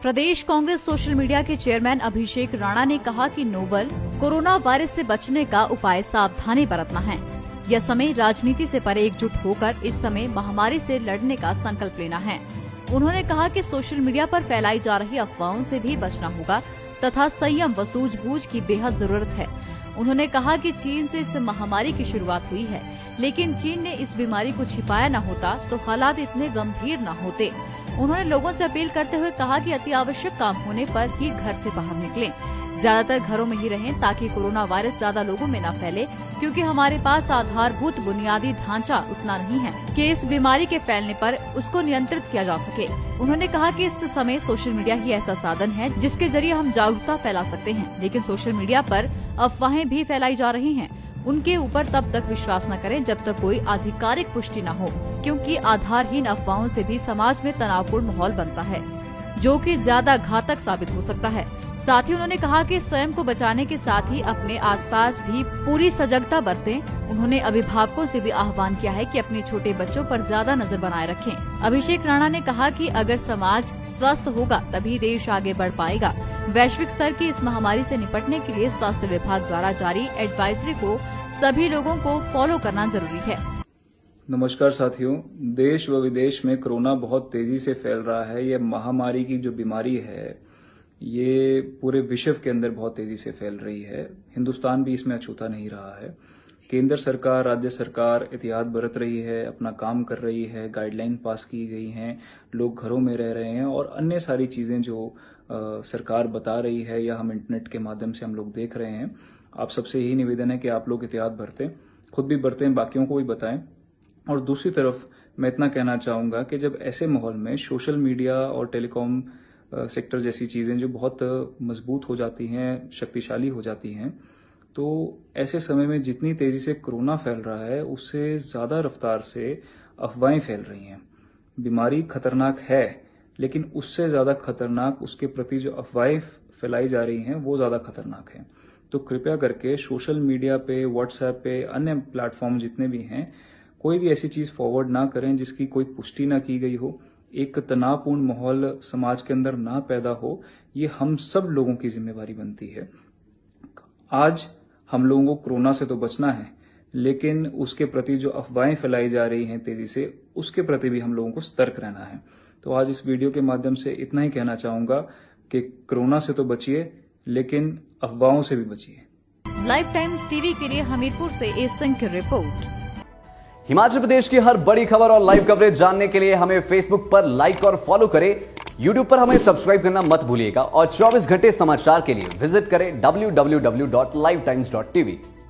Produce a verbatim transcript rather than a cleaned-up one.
प्रदेश Congress social media के chairman Abhishek Rana ने कहा कि नोवल कोरोना वायरस से बचने का उपाय सावधानी बरतना है। यह समय राजनीति से परे एकजुट होकर इस समय महामारी से लड़ने का संकल्प लेना है। उन्होंने कहा कि सोशल मीडिया पर फैलाई जा रही अफवाहों से भी बचना होगा तथा संयम व सूझबूझ की बेहद जरूरत है। उन्होंने कहा कि चीन से इस महामारी की शुरुआत हुई है, लेकिन चीन ने इस बीमारी को छिपाया न होता तो हालात इतने गंभीर न होते। उन्होंने लोगों से अपील करते हुए कहा कि अति आवश्यक काम होने पर ही घर से बाहर निकलें। ज्यादातर घरों में ही रहें ताकि कोरोना वायरस ज्यादा लोगों में न फैले, क्योंकि हमारे पास आधारभूत बुनियादी ढांचा उतना नहीं है कि इस बीमारी के फैलने पर उसको नियंत्रित किया जा सके। उन्होंने कहा कि इस समय सोशल मीडिया ही ऐसा साधन है जिसके जरिए हम जागरूकता फैला सकते हैं, लेकिन सोशल मीडिया पर अफवाहें भी फैलाई जा रही हैं। उनके ऊपर तब तक विश्वास न करें जब तक कोई आधिकारिक पुष्टि न हो, क्योंकि आधारहीन अफवाहों से भी समाज में तनावपूर्ण माहौल बनता है, जो कि ज्यादा घातक साबित हो सकता है। साथ ही उन्होंने कहा कि स्वयं को बचाने के साथ ही अपने आसपास भी पूरी सजगता बरतें। उन्होंने अभिभावकों से भी आह्वान किया है कि अपने छोटे बच्चों पर ज्यादा नजर बनाए रखें। अभिषेक राणा ने कहा कि अगर समाज स्वस्थ होगा तभी देश आगे बढ़ पाएगा। वैश्विक स्तर की इस महामारी से निपटने के लिए स्वास्थ्य विभाग द्वारा जारी एडवाइजरी को सभी लोगों को फॉलो करना जरूरी है। नमस्कार साथियों, देश व विदेश में कोरोना बहुत तेजी से फैल रहा है। ये महामारी की जो बीमारी है ये पूरे विश्व के अंदर बहुत तेजी से फैल रही है। हिंदुस्तान भी इसमें अछूता नहीं रहा है। केंद्र सरकार, राज्य सरकार एहतियात बरत रही है, अपना काम कर रही है, गाइडलाइन पास की गई हैं, लोग घरों में रह रहे हैं और अन्य सारी चीजें जो आ, सरकार बता रही है या हम इंटरनेट के माध्यम से हम लोग देख रहे हैं। आप सबसे यही निवेदन है कि आप लोग एहतियात बरतें, खुद भी बरतें, बाकियों को भी बताएं। और दूसरी तरफ मैं इतना कहना चाहूंगा कि जब ऐसे माहौल में सोशल मीडिया और टेलीकॉम सेक्टर जैसी चीजें जो बहुत मजबूत हो जाती हैं, शक्तिशाली हो जाती हैं, तो ऐसे समय में जितनी तेजी से कोरोना फैल रहा है उससे ज्यादा रफ्तार से अफवाहें फैल रही हैं। बीमारी खतरनाक है, लेकिन उससे ज्यादा खतरनाक उसके प्रति जो अफवाहें फैलाई जा रही हैं वो ज्यादा खतरनाक है। तो कृपया करके सोशल मीडिया पे, व्हाट्सएप पे, अन्य प्लेटफॉर्म जितने भी हैं, कोई भी ऐसी चीज फॉरवर्ड ना करें जिसकी कोई पुष्टि ना की गई हो, एक तनावपूर्ण माहौल समाज के अंदर ना पैदा हो। ये हम सब लोगों की जिम्मेवारी बनती है। आज हम लोगों को कोरोना से तो बचना है, लेकिन उसके प्रति जो अफवाहें फैलाई जा रही हैं तेजी से, उसके प्रति भी हम लोगों को सतर्क रहना है। तो आज इस वीडियो के माध्यम से इतना ही कहना चाहूंगा कि कोरोना से तो बचिए, लेकिन अफवाहों से भी बचिए। लाइव टाइम्स टीवी के लिए हमीरपुर से ए सिंह की रिपोर्ट। हिमाचल प्रदेश की हर बड़ी खबर और लाइव कवरेज जानने के लिए हमें फेसबुक पर लाइक और फॉलो करें। यूट्यूब पर हमें सब्सक्राइब करना मत भूलिएगा और चौबीस घंटे समाचार के लिए विजिट करें W W W dot live times dot T we.